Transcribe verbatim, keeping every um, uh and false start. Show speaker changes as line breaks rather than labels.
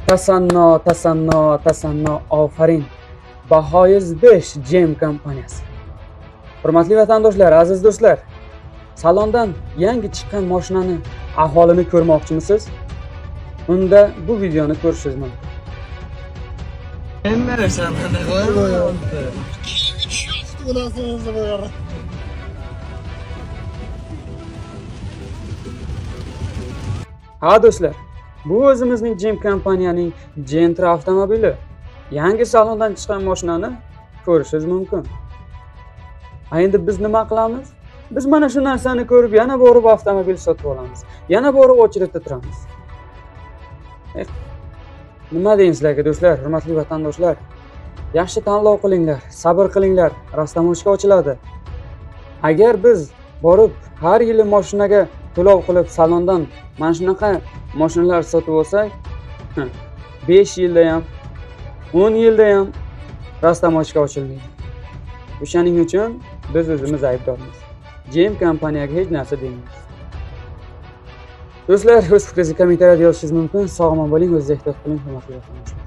Tasanno, tasanno, tasanno, ofarin. Bahoyuz besh Gem kompaniyasi. Hurmatli vatandoshlar, aziz do'stlar, salondan yangi chiqqan mashinani aholini ko'rmoqchimisiz? Unda bu videoni ko'rishingiz mumkin.
Endi sen qanday qo'yaman?
Ha do'stlar, bu o'zimizning Gem kompaniyaning Gentra avtomobili. Yangi salondan chiqqan mashinani ko'rishingiz mumkin. Ha endi biz nima qilamiz? Biz mana shu narsani ko'rib yana borib avtomobil sotib olamiz. Yana borib ochilib turamiz. Eh, nima deysizlarga do'stlar, hurmatli vatandoshlar? Yaxshi tanlov qilinglar, sabr qilinglar, rastamochka ochiladi. Agar biz borib har yili mashinaga to'lov qilib salondan mana shunaqa mashinalar sotib olsak, besh yilda ham, o'n yilda ham rastamochka ochilmaydi. O'shaning uchun biz o'zimiz aybdormiz. Gem kompaniyaga hech narsa deymiz. Do'stlar, o'z fikringizni kommentariyada yozishingiz mumkin. Sog' omon bo'ling, o'zingizni ehtiyot qiling, hurmatli vatandoshlar.